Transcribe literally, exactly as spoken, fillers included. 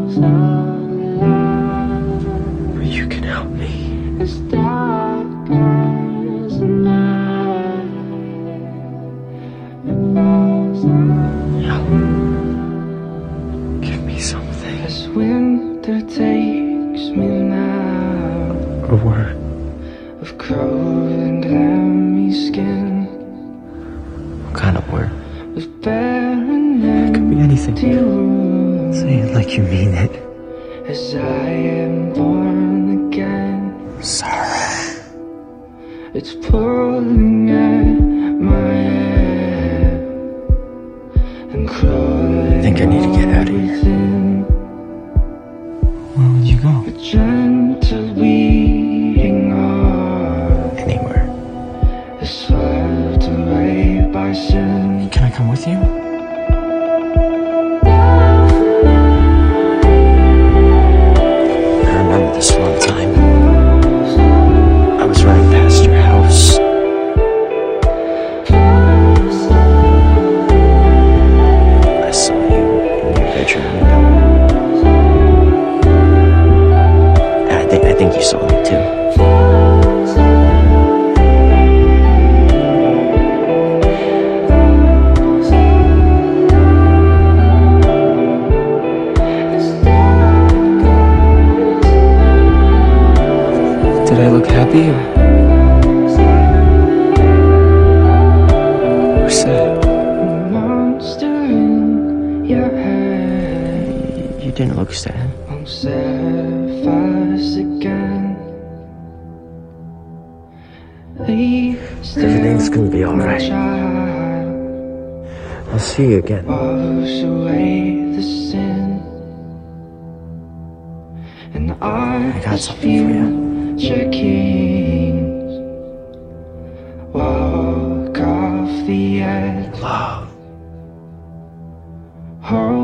Or you can help me. Help. Give me something. As winter takes me now. A word. Of cold and clammy skin. What kind of word? With barren It could be anything. room. Say it like you mean it. As I am born again. Sorry. It's pulling at my hair and crawling. I think I need to get out of here. within. Where would you go? A gentle beating heart Anywhere. is swept away by sin. Can I come with you? I remember this one time. I was running past your house. I saw you in your bedroom window. I think I think you saw me too. Did I look happy or, or sad? Monster in your head You didn't look sad. won't surface again. Everything's gonna be all right. I'll see you again. Wash away the sin. And I, I got something for you. Kings walk off the edge. Love. Hold